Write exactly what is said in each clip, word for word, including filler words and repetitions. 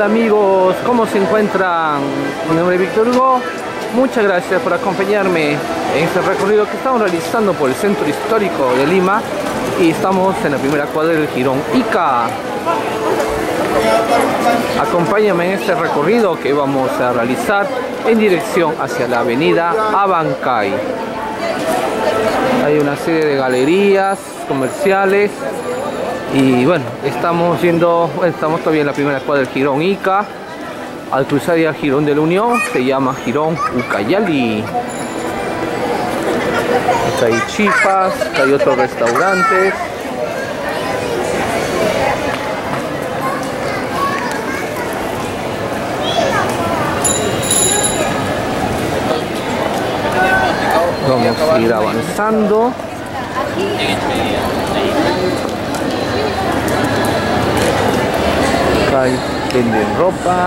Hola amigos, ¿cómo se encuentran? Mi nombre es Víctor Hugo. Muchas gracias por acompañarme en este recorrido que estamos realizando por el centro histórico de Lima y estamos en la primera cuadra del Jirón Ica. Acompáñame en este recorrido que vamos a realizar en dirección hacia la avenida Abancay. Hay una serie de galerías comerciales y bueno, estamos yendo, bueno, estamos todavía en la primera cuadra del Jirón Ica. Al cruzar ya Jirón de la Unión se llama Jirón Ucayali. Acá hay chifas, acá hay otros restaurantes. Vamos a ir avanzando. Acá hay, venden ropa.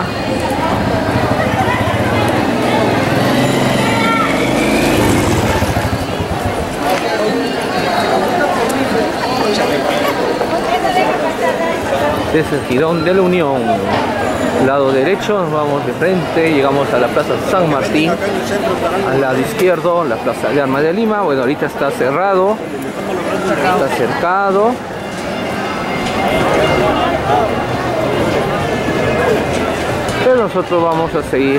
Este es el Jirón de la Unión. Lado derecho nos vamos de frente, llegamos a la Plaza San Martín. Al lado izquierdo, la Plaza de Armas de Lima. Bueno, ahorita está cerrado, está cercado. Pero nosotros vamos a seguir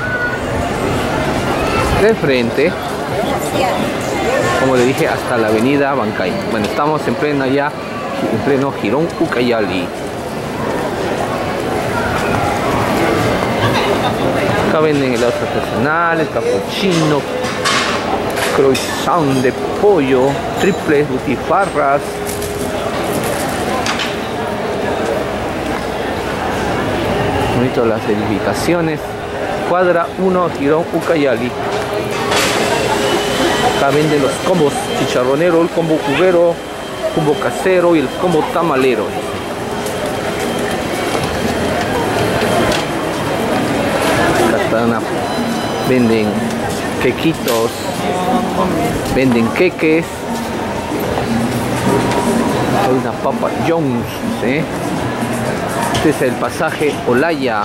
de frente, como le dije, hasta la avenida Abancay. Bueno, estamos en plena ya, en pleno Jirón Ucayali. Acá venden helados artesanales, capuchino, croissant de pollo, triples, butifarras. Bonito las edificaciones. Cuadra uno, Jirón Ucayali. Acá venden los combos chicharronero, el combo cubero, combo casero y el combo tamalero. Acá venden quequitos, venden queques. Hay una papa Jones, ¿sí? Este es el pasaje Olaya.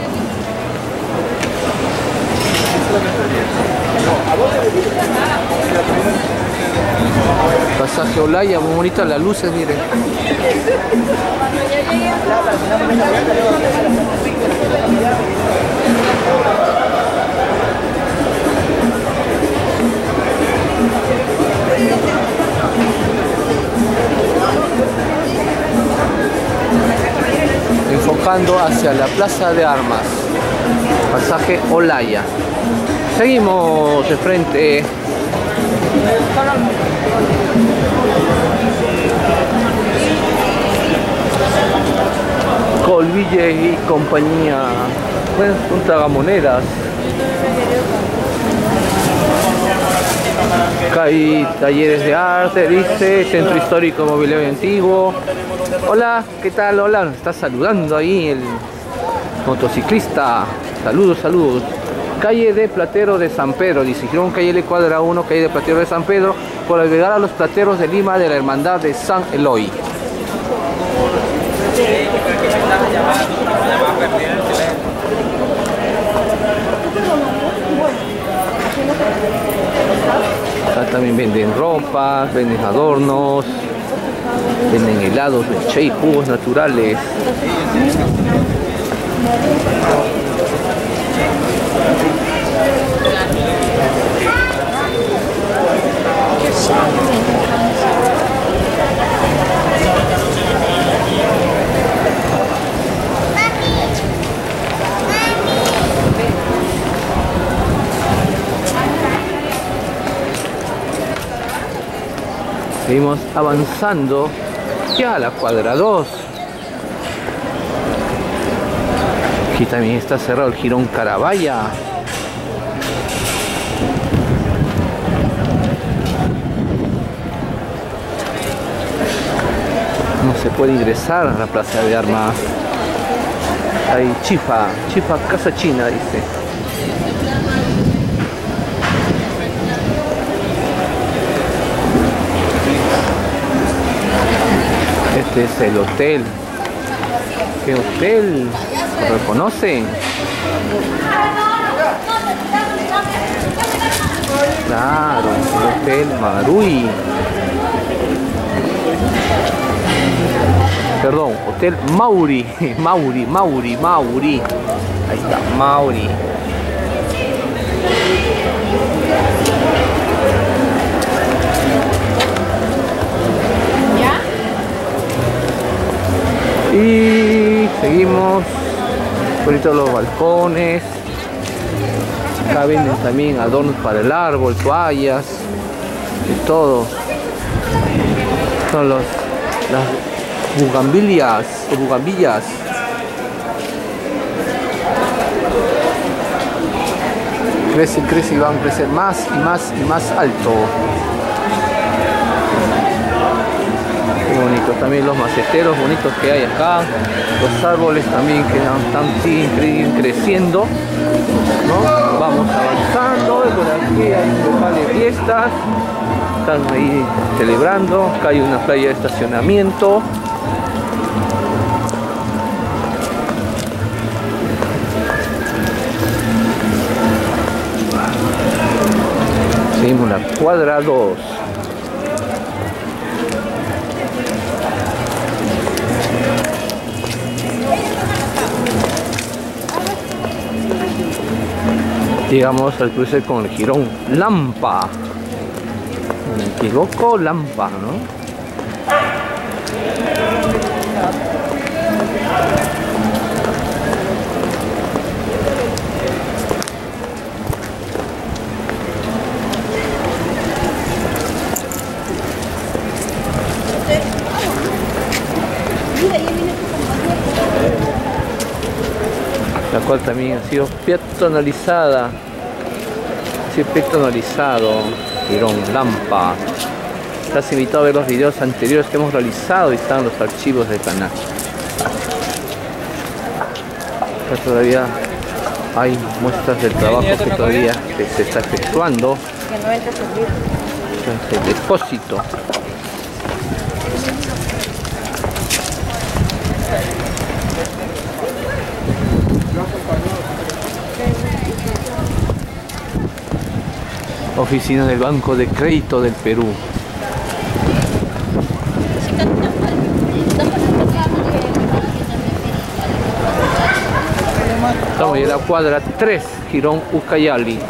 Pasaje Olaya, muy bonitas las luces, miren. Enfocando hacia la Plaza de Armas, pasaje Olaya. Seguimos de frente. Colville y compañía. Bueno, son tragamonedas. Acá hay talleres de arte, dice, centro histórico mobiliario antiguo. Hola, ¿qué tal? Hola, nos está saludando ahí el motociclista. Saludos, saludos. Calle de Platero de San Pedro, dice Jirón Ucayali, cuadra uno, calle de Platero de San Pedro, por agregar a los plateros de Lima de la Hermandad de San Eloy. Acá también venden ropa, venden adornos, venden helados, leche y jugos naturales. Seguimos avanzando ya a la cuadra dos. Aquí también está cerrado el Jirón Carabaya. No se puede ingresar a la Plaza de Armas. Hay chifa, chifa casa china, dice. Este es el hotel. ¿Qué hotel? ¿Lo reconocen? Claro, el Hotel Marui. Perdón, Hotel Mauri. Mauri, Mauri, Mauri. Ahí está, Mauri. Y seguimos por todos los balcones. Acá venden también adornos para el árbol, toallas y todo. Son los las bugambilias o bugambillas. Crece, crece y van a crecer más y más y más alto. Qué bonito, también los maceteros bonitos que hay acá, los árboles también que están siguen creciendo, ¿no? Vamos avanzando y por aquí hay un local de fiestas, están ahí celebrando. Acá hay una playa de estacionamiento. Seguimos la cuadra dos. Llegamos al cruce con el jirón Lampa. Me equivoco, Lampa, ¿no? La cual también ha sido peatonalizada, ha sido peatonalizado, Jirón Lampa. Estás invitado a ver los videos anteriores que hemos realizado y están los archivos del canal. Acá todavía hay muestras del trabajo que todavía se está efectuando. Este es el depósito. Oficina del Banco de Crédito del Perú. Estamos en la cuadra tres, Jirón Ucayali.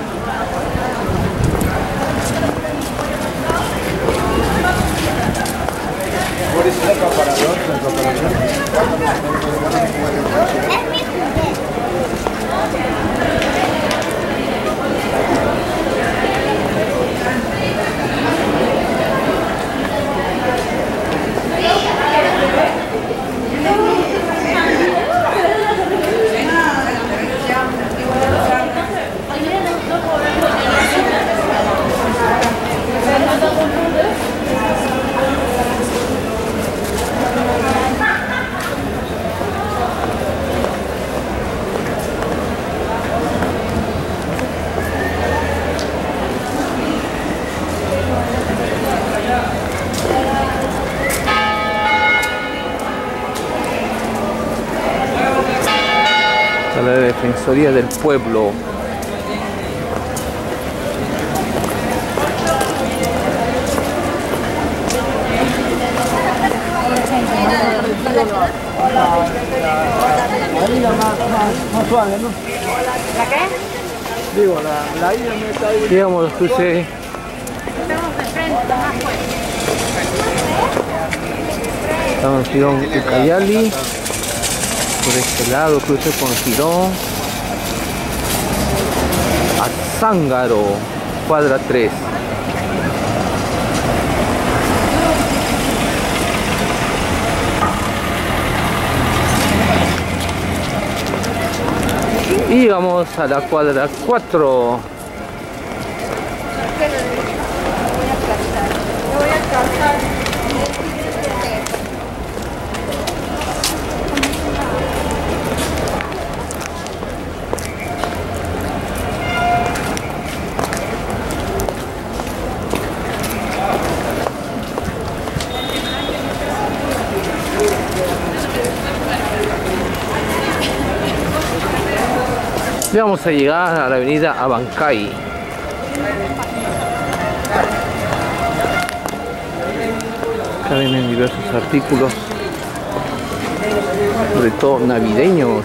La Defensoría del Pueblo. ¿La qué? Digo, la, la ida me está ahí. Digamos los cruces. Estamos en Jirón Ucayali. Por este lado cruce con Jirón Azángaro, cuadra tres. Y vamos a la cuadra cuatro. Y vamos a llegar a la avenida Abancay. Acá vienen diversos artículos, sobre todo navideños.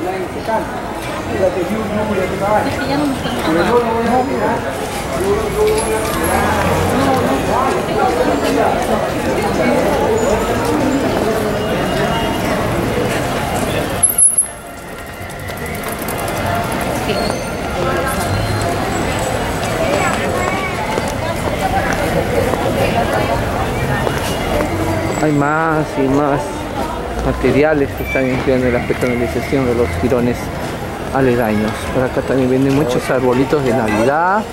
Hay más y más materiales que están empleando en la personalización de los jirones aledaños. Por acá también venden muchos arbolitos de Navidad.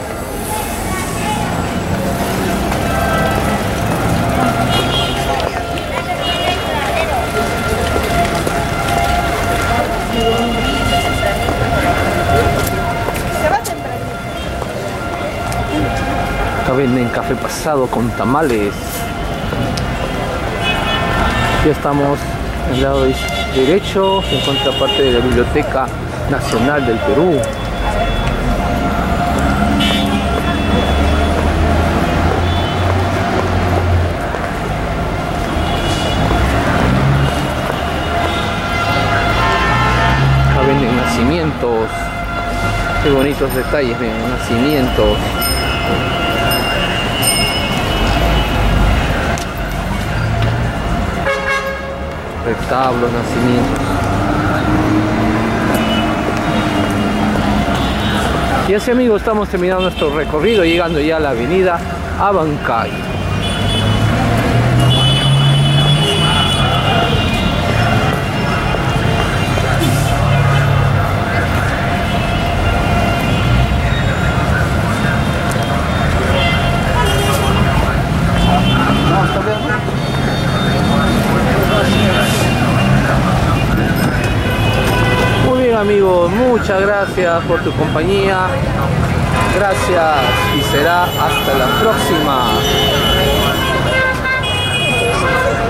Acá venden café pasado con tamales. Ya estamos en el lado derecho, en contraparte de la Biblioteca Nacional del Perú. Acá venden nacimientos. Qué bonitos detalles, ven, nacimientos. Retablos, nacimientos. Y así, amigos, estamos terminando nuestro recorrido, llegando ya a la avenida Abancay. Muy bien, amigos, muchas gracias por tu compañía. Gracias y será hasta la próxima.